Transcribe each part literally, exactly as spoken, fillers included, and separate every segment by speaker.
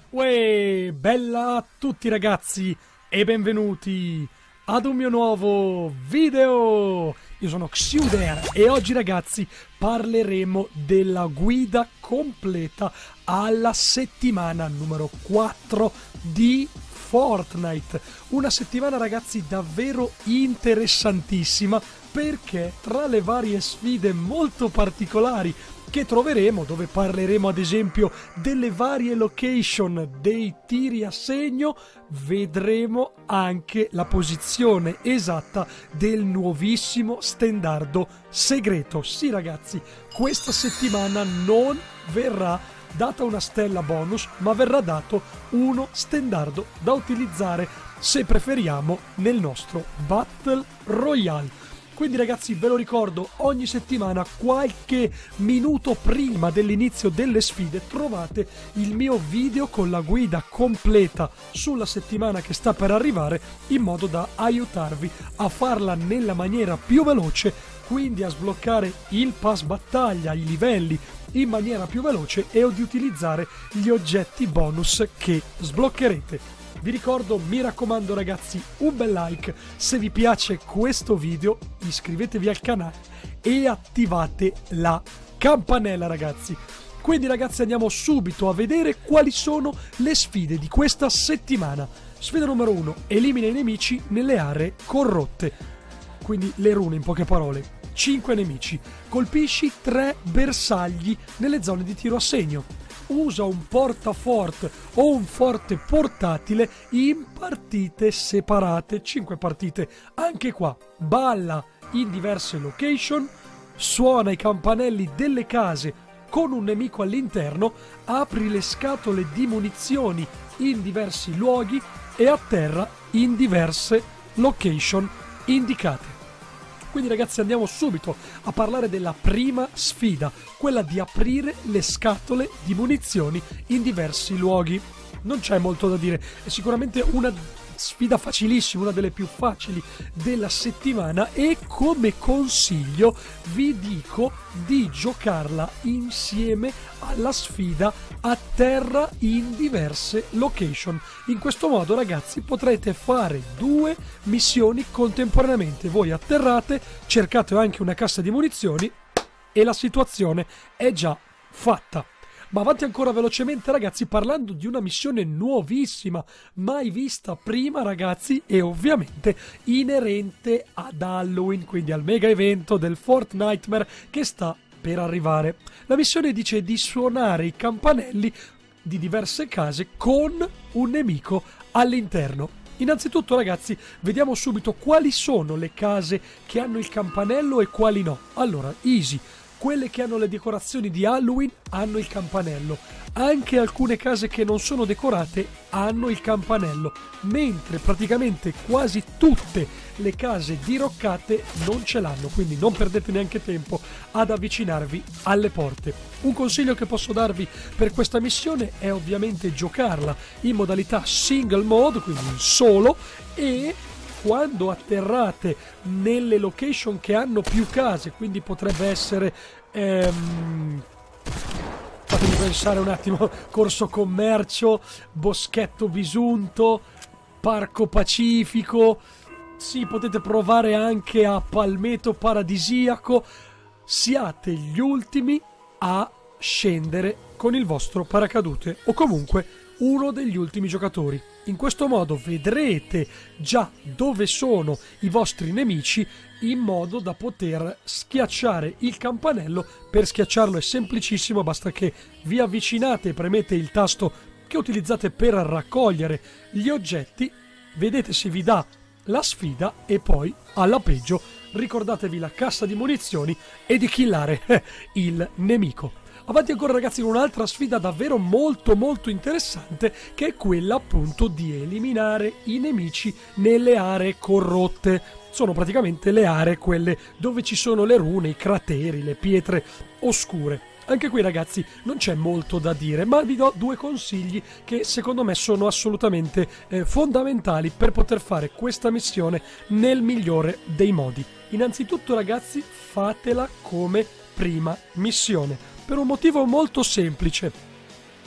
Speaker 1: Uè, bella a tutti ragazzi e benvenuti ad un mio nuovo video. Io sono Xiuder e oggi ragazzi parleremo della guida completa alla settimana numero quattro di Fortnite. Una settimana ragazzi davvero interessantissima perché tra le varie sfide molto particolari che troveremo, dove parleremo ad esempio delle varie location dei tiri a segno, vedremo anche la posizione esatta del nuovissimo stendardo segreto. Sì ragazzi, questa settimana non verrà data una stella bonus, ma verrà dato uno stendardo da utilizzare se preferiamo nel nostro Battle Royale. Quindi ragazzi ve lo ricordo, ogni settimana qualche minuto prima dell'inizio delle sfide trovate il mio video con la guida completa sulla settimana che sta per arrivare, in modo da aiutarvi a farla nella maniera più veloce, quindi a sbloccare il pass battaglia, i livelli in maniera più veloce e di utilizzare gli oggetti bonus che sbloccherete. Vi ricordo, mi raccomando ragazzi, un bel like se vi piace questo video, iscrivetevi al canale e attivate la campanella ragazzi. Quindi ragazzi andiamo subito a vedere quali sono le sfide di questa settimana. Sfida numero uno, elimina i nemici nelle aree corrotte, quindi le rune in poche parole. cinque nemici, colpisci tre bersagli nelle zone di tiro a segno. Usa un portaforte o un forte portatile in partite separate, cinque partite. Anche qua, balla in diverse location, suona i campanelli delle case con un nemico all'interno, apri le scatole di munizioni in diversi luoghi e atterra in diverse location indicate. Quindi ragazzi andiamo subito a parlare della prima sfida, quella di aprire le scatole di munizioni in diversi luoghi. Non c'è molto da dire, è sicuramente una sfida facilissima, una delle più facili della settimana, e come consiglio vi dico di giocarla insieme alla sfida a terra in diverse location. In questo modo ragazzi potrete fare due missioni contemporaneamente. Voi atterrate, cercate anche una cassa di munizioni e la situazione è già fatta. Ma avanti ancora velocemente ragazzi, parlando di una missione nuovissima, mai vista prima ragazzi, e ovviamente inerente ad Halloween, quindi al mega evento del Fortnitemare che sta per arrivare. La missione dice di suonare i campanelli di diverse case con un nemico all'interno. Innanzitutto ragazzi vediamo subito quali sono le case che hanno il campanello e quali no. Allora, easy. Quelle che hanno le decorazioni di Halloween hanno il campanello, anche alcune case che non sono decorate hanno il campanello, mentre praticamente quasi tutte le case diroccate non ce l'hanno, quindi non perdete neanche tempo ad avvicinarvi alle porte. Un consiglio che posso darvi per questa missione è ovviamente giocarla in modalità single mode, quindi solo, e quando atterrate nelle location che hanno più case, quindi potrebbe essere ehm, fatemi pensare un attimo, Corso Commercio, Boschetto Bisunto, Parco Pacifico, sì, potete provare anche a Palmetto Paradisiaco. Siate gli ultimi a scendere con il vostro paracadute, o comunque uno degli ultimi giocatori. In questo modo vedrete già dove sono i vostri nemici, in modo da poter schiacciare il campanello. Per schiacciarlo è semplicissimo, basta che vi avvicinate e premete il tasto che utilizzate per raccogliere gli oggetti, vedete se vi dà la sfida e poi alla peggio ricordatevi la cassa di munizioni e di killare il nemico. Avanti ancora ragazzi con un'altra sfida davvero molto molto interessante, che è quella appunto di eliminare i nemici nelle aree corrotte. Sono praticamente le aree quelle dove ci sono le rune, i crateri, le pietre oscure. Anche qui ragazzi non c'è molto da dire, ma vi do due consigli che secondo me sono assolutamente eh, fondamentali per poter fare questa missione nel migliore dei modi. Innanzitutto ragazzi, fatela come prima missione, per un motivo molto semplice.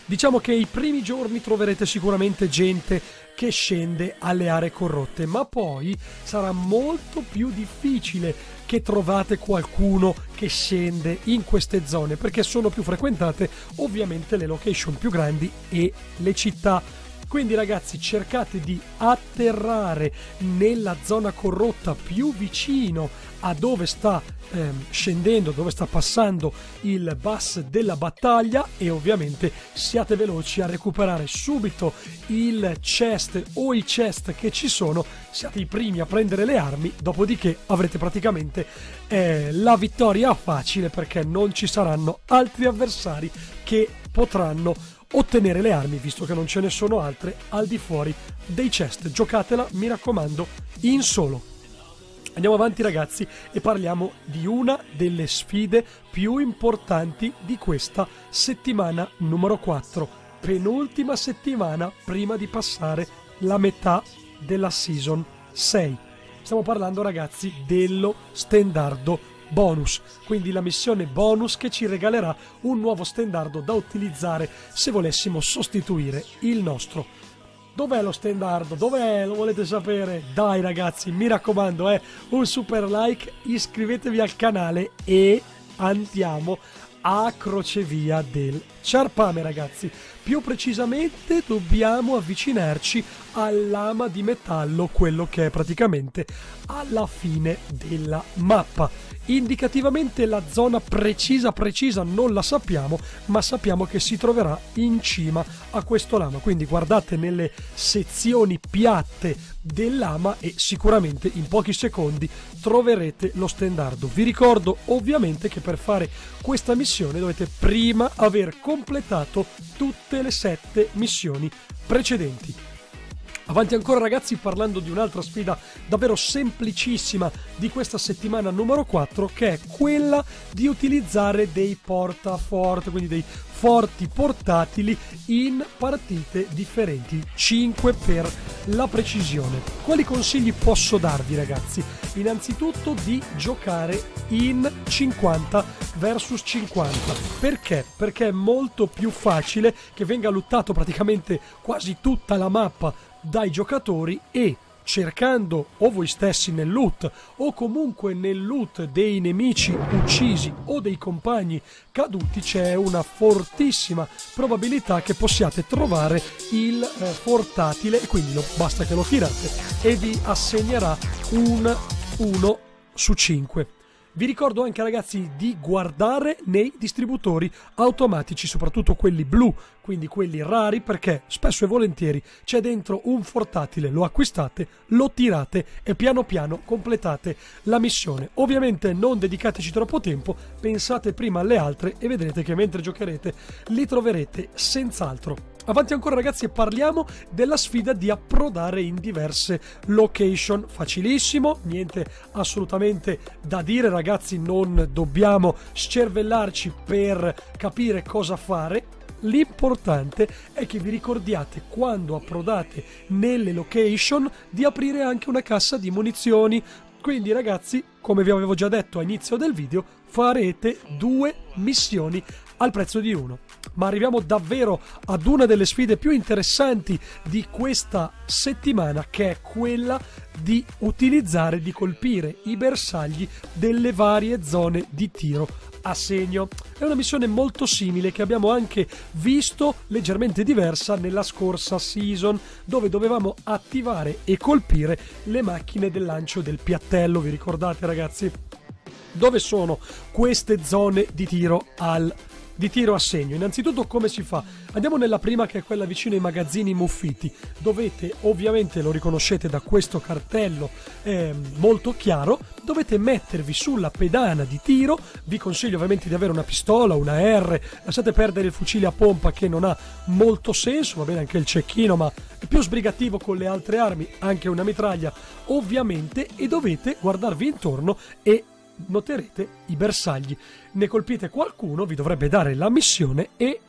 Speaker 1: Diciamo che i primi giorni troverete sicuramente gente che scende alle aree corrotte, ma poi sarà molto più difficile che trovate qualcuno che scende in queste zone, perché sono più frequentate ovviamente le location più grandi e le città. Quindi ragazzi, cercate di atterrare nella zona corrotta più vicino a dove sta ehm, scendendo, dove sta passando il bus della battaglia, e ovviamente siate veloci a recuperare subito il chest o i chest che ci sono, siate i primi a prendere le armi, dopodiché avrete praticamente eh, la vittoria facile, perché non ci saranno altri avversari che potranno ottenere le armi, visto che non ce ne sono altre al di fuori dei chest. Giocatela, mi raccomando, in solo. Andiamo avanti ragazzi e parliamo di una delle sfide più importanti di questa settimana numero quattro, penultima settimana prima di passare la metà della season sei. Stiamo parlando ragazzi dello stendardo bonus, quindi la missione bonus che ci regalerà un nuovo stendardo da utilizzare se volessimo sostituire il nostro. Dov'è lo stendardo? Dov'è? Lo volete sapere? Dai ragazzi, mi raccomando, eh, un super like, iscrivetevi al canale e andiamo a crocevia del Ciarpame ragazzi. Più precisamente dobbiamo avvicinarci al lama di metallo, quello che è praticamente alla fine della mappa. Indicativamente la zona precisa precisa non la sappiamo, ma sappiamo che si troverà in cima a questo lama, quindi guardate nelle sezioni piatte del lama e sicuramente in pochi secondi troverete lo stendardo. Vi ricordo ovviamente che per fare questa missione dovete prima aver completato tutte le sette missioni precedenti. Avanti ancora ragazzi, parlando di un'altra sfida davvero semplicissima di questa settimana numero quattro, che è quella di utilizzare dei portaforte, quindi dei forti portatili in partite differenti, cinque per la precisione. Quali consigli posso darvi ragazzi? Innanzitutto di giocare in cinquanta versus cinquanta. Perché? Perché è molto più facile che venga lottato praticamente quasi tutta la mappa dai giocatori, e cercando o voi stessi nel loot o comunque nel loot dei nemici uccisi o dei compagni caduti, c'è una fortissima probabilità che possiate trovare il eh, portatile, e quindi lo, basta che lo tirate e vi assegnerà un uno su cinque. Vi ricordo anche ragazzi di guardare nei distributori automatici, soprattutto quelli blu, quindi quelli rari, perché spesso e volentieri c'è dentro un portatile, lo acquistate, lo tirate e piano piano completate la missione. Ovviamente non dedicateci troppo tempo, pensate prima alle altre e vedrete che mentre giocherete li troverete senz'altro. Avanti ancora ragazzi e parliamo della sfida di approdare in diverse location. Facilissimo, niente assolutamente da dire ragazzi, non dobbiamo scervellarci per capire cosa fare. L'importante è che vi ricordiate, quando approdate nelle location, di aprire anche una cassa di munizioni. Quindi ragazzi, come vi avevo già detto a inizio del video, farete due missioni al prezzo di uno. Ma arriviamo davvero ad una delle sfide più interessanti di questa settimana, che è quella di utilizzare, di colpire i bersagli delle varie zone di tiro a segno. È una missione molto simile che abbiamo anche visto, leggermente diversa, nella scorsa season, dove dovevamo attivare e colpire le macchine del lancio del piattello. Vi ricordate ragazzi? Dove sono queste zone di tiro al di tiro a segno? Innanzitutto come si fa? Andiamo nella prima, che è quella vicino ai magazzini muffiti. Dovete, ovviamente lo riconoscete da questo cartello eh, molto chiaro, dovete mettervi sulla pedana di tiro. Vi consiglio ovviamente di avere una pistola, una R, lasciate perdere il fucile a pompa che non ha molto senso, va bene anche il cecchino ma è più sbrigativo con le altre armi, anche una mitraglia ovviamente, e dovete guardarvi intorno e noterete i bersagli. Ne colpite qualcuno, vi dovrebbe dare la missione e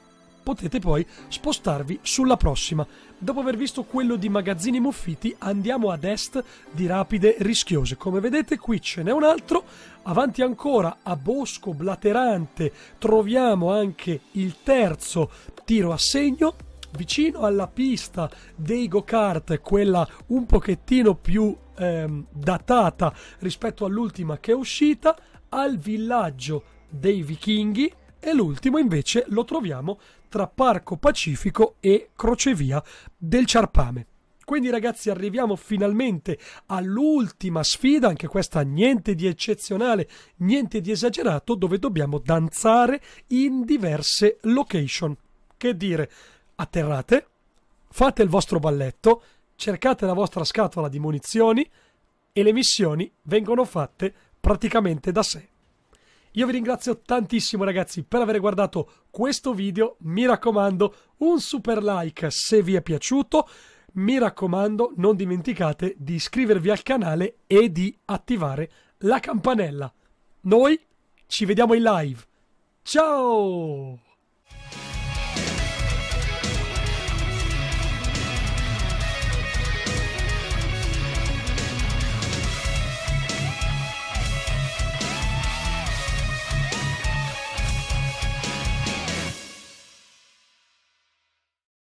Speaker 1: potete poi spostarvi sulla prossima. Dopo aver visto quello di Magazzini Muffiti, andiamo ad est di Rapide Rischiose. Come vedete qui ce n'è un altro. Avanti ancora a Bosco Blaterante troviamo anche il terzo tiro a segno. Vicino alla pista dei go-kart, quella un pochettino più ehm, datata rispetto all'ultima che è uscita, al villaggio dei vichinghi, e l'ultimo invece lo troviamo tra Parco Pacifico e Crocevia del Ciarpame. Quindi ragazzi, arriviamo finalmente all'ultima sfida, anche questa niente di eccezionale, niente di esagerato, dove dobbiamo danzare in diverse location. Che dire, atterrate, fate il vostro balletto, cercate la vostra scatola di munizioni e le missioni vengono fatte praticamente da sé. Io vi ringrazio tantissimo ragazzi per aver guardato questo video, mi raccomando un super like se vi è piaciuto, mi raccomando non dimenticate di iscrivervi al canale e di attivare la campanella. Noi ci vediamo in live, ciao!